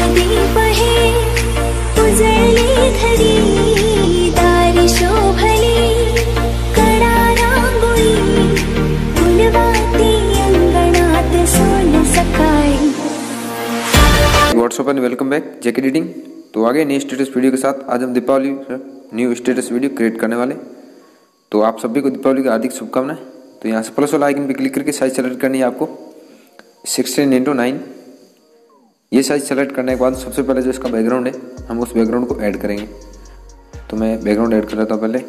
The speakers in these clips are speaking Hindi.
दीप है उजळली घरी दारी शोभली कडा रांगोळी फुलवाती अंगणात सोन सकाळी। What's up and welcome back J K editing. तो आगे नई स्टेटस वीडियो के साथ आज हम Deepavali new status video create करने वाले। तो आप सभी को दीपावली की हार्दिक शुभकामनाएं। तो यहाँ से प्लस वाला आइकन पे क्लिक करके साइज सेलेक्ट करनी है आपको 16:9। ये साइज सेलेक्ट करने के बाद सबसे पहले जो इसका बैकग्राउंड है हम उस बैकग्राउंड को ऐड करेंगे। तो मैं बैकग्राउंड ऐड कर लेता हूँ पहले।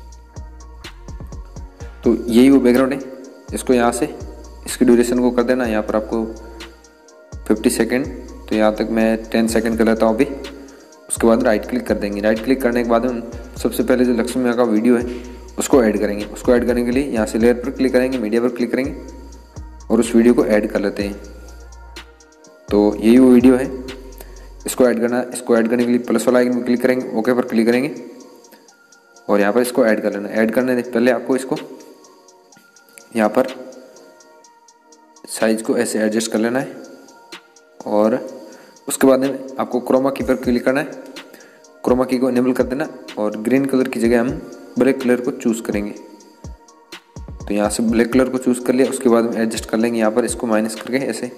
तो यही वो बैकग्राउंड है, इसको यहाँ से इसकी ड्यूरेशन को कर देना यहाँ पर आपको 50 सेकेंड। तो यहाँ तक मैं 10 सेकेंड कर लेता हूँ अभी। उसके बाद राइट क्लिक कर देंगे। राइट क्लिक करने के बाद हम सबसे पहले जो लक्ष्मी माँ का वीडियो है उसको ऐड करेंगे। उसको ऐड करने के लिए यहाँ से लेयर पर क्लिक करेंगे, मीडिया पर क्लिक करेंगे और उस वीडियो को ऐड कर लेते हैं। तो यही वो वीडियो है, इसको ऐड करना है। इसको ऐड करने के लिए प्लस वाला आइकन पर क्लिक करेंगे, ओके पर क्लिक करेंगे और यहाँ पर इसको ऐड कर लेना है। ऐड करने से पहले आपको इसको यहाँ पर साइज को ऐसे एडजस्ट कर लेना है और उसके बाद में आपको क्रोमा की पर क्लिक करना है। क्रोमा की को इनेबल कर देना और ग्रीन कलर की जगह हम ब्लैक कलर को चूज़ करेंगे। तो यहाँ से ब्लैक कलर को चूज़ कर लिया। उसके बाद में एडजस्ट कर लेंगे यहाँ पर इसको माइनस करके ऐसे।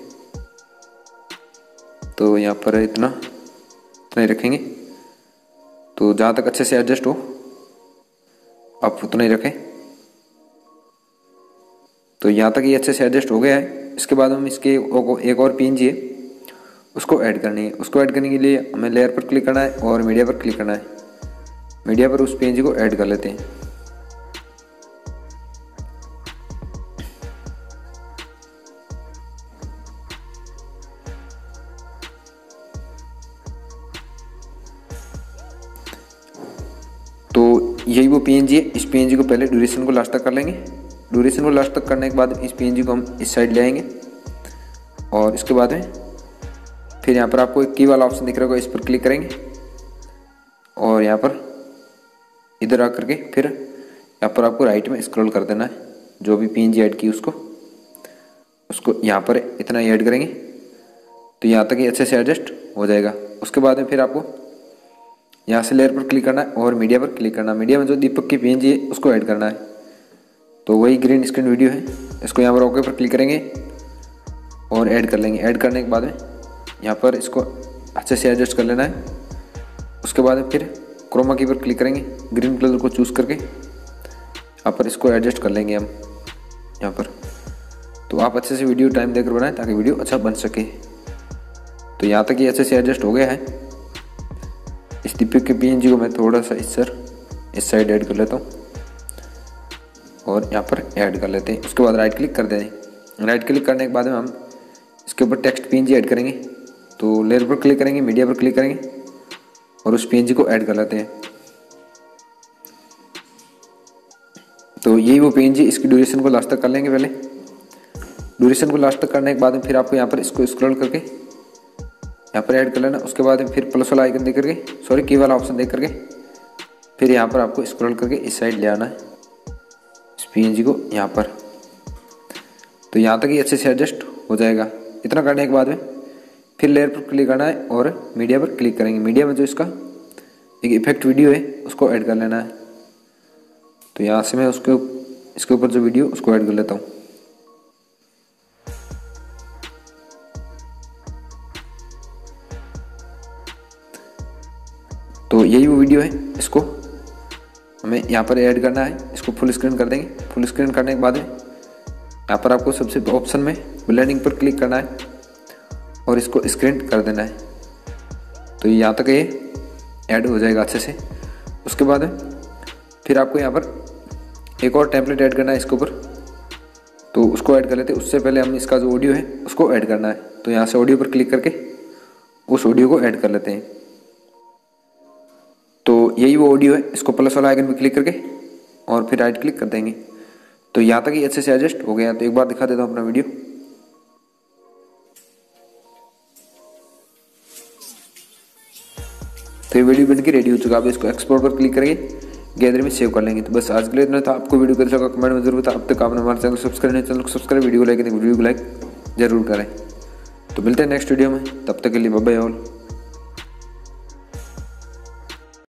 तो यहाँ पर इतना ही रखेंगे। तो जहाँ तक अच्छे से एडजस्ट हो आप उतना ही रखें। तो यहाँ तक ये अच्छे से एडजस्ट हो गया है। इसके बाद हम इसके एक और PNG है उसको ऐड करनी है। उसको ऐड करने के लिए हमें लेयर पर क्लिक करना है और मीडिया पर क्लिक करना है। मीडिया पर उस PNG को ऐड कर लेते हैं। तो यही वो PNG है। इस PNG को पहले ड्यूरेशन को लास्ट तक कर लेंगे। ड्यूरेशन को लास्ट तक करने के बाद इस PNG को हम इस साइड ले आएंगे और इसके बाद में फिर यहाँ पर आपको एक की वाला ऑप्शन दिख रहा होगा, इस पर क्लिक करेंगे और यहाँ पर इधर आकर के फिर यहाँ पर आपको राइट में स्क्रॉल कर देना है। जो भी PNG ऐड की उसको यहाँ पर इतना ही ऐड करेंगे। तो यहाँ तक ही अच्छे से एडजस्ट हो जाएगा। उसके बाद में फिर आपको यहाँ से लेयर पर क्लिक करना है और मीडिया पर क्लिक करना है। मीडिया में जो दीपक की PNG है उसको ऐड करना है। तो वही ग्रीन स्क्रीन वीडियो है, इसको यहाँ पर ओके पर क्लिक करेंगे और ऐड कर लेंगे। ऐड करने के बाद में यहाँ पर इसको अच्छे से एडजस्ट कर लेना है। उसके बाद फिर क्रोमा की पर क्लिक करेंगे, ग्रीन कलर को चूज़ करके यहाँ पर इसको एडजस्ट कर लेंगे हम यहाँ पर। तो आप अच्छे से वीडियो टाइम देकर बनाएं ताकि वीडियो अच्छा बन सके। तो यहाँ तक ये अच्छे से एडजस्ट हो गया है। इस दीपक के PNG को मैं थोड़ा सा इस साइड ऐड कर लेता हूँ और यहाँ पर ऐड कर लेते हैं। उसके बाद राइट क्लिक कर दें। राइट क्लिक करने के बाद में हम इसके ऊपर टेक्स्ट PNG ऐड करेंगे। तो लेयर पर क्लिक करेंगे, मीडिया पर क्लिक करेंगे और उस PNG को ऐड कर लेते हैं। तो यही वो PNG, इसकी ड्यूरेशन को लास्ट तक कर लेंगे पहले। ड्यूरेशन को लास्ट तक करने के बाद फिर आपको यहाँ पर इसको स्क्रॉल करके यहाँ पर ऐड कर लेना। उसके बाद फिर प्लस वाला आइकन देख करके की वाला ऑप्शन देख करके फिर यहाँ पर आपको स्क्रॉल करके इस साइड ले आना है इस PNG को यहाँ पर। तो यहाँ तक ही अच्छे से एडजस्ट हो जाएगा। इतना करने के बाद में फिर लेयर पर क्लिक करना है और मीडिया पर क्लिक करेंगे। मीडिया में जो इसका एक इफेक्ट वीडियो है उसको ऐड कर लेना है। तो यहाँ से मैं इसके ऊपर जो वीडियो उसको ऐड कर लेता हूँ। तो यही वो वीडियो है, इसको हमें यहाँ पर ऐड करना है। इसको फुल स्क्रीन कर देंगे। फुल स्क्रीन करने के बाद यहाँ पर आपको सबसे ऑप्शन में ब्लेंडिंग पर क्लिक करना है और इसको स्क्रीन कर देना है। तो यहाँ तक ये ऐड हो जाएगा अच्छे से। उसके बाद फिर आपको यहाँ पर एक और टेम्पलेट ऐड करना है इसके ऊपर। तो उसको ऐड कर लेते हैं। उससे पहले हम इसका जो ऑडियो है उसको ऐड करना है। तो यहाँ से ऑडियो पर क्लिक करके उस ऑडियो को ऐड कर लेते हैं। तो यही वो ऑडियो है, इसको प्लस वाला आइकन पर क्लिक करके और फिर राइट क्लिक कर देंगे। तो यहाँ तक ही अच्छे से एडजस्ट हो गया। तो एक बार दिखा देता हूँ अपना वीडियो। तो ये वीडियो बन के रेडी हो चुका है। आप इसको एक्सपोर्ट पर क्लिक करेंगे, गैलरी में सेव कर लेंगे। तो बस आज के लिए इतना था। आपको वीडियो कैसा लगा कमेंट में जरूर बता। अब तक आपने हमारे चैनल को सब्सक्राइब नहीं, चैनल को सब्सक्राइब, वीडियो को लाइक जरूर करें। तो मिलते हैं नेक्स्ट वीडियो में, तब तक के लिए बाय बाय ऑल।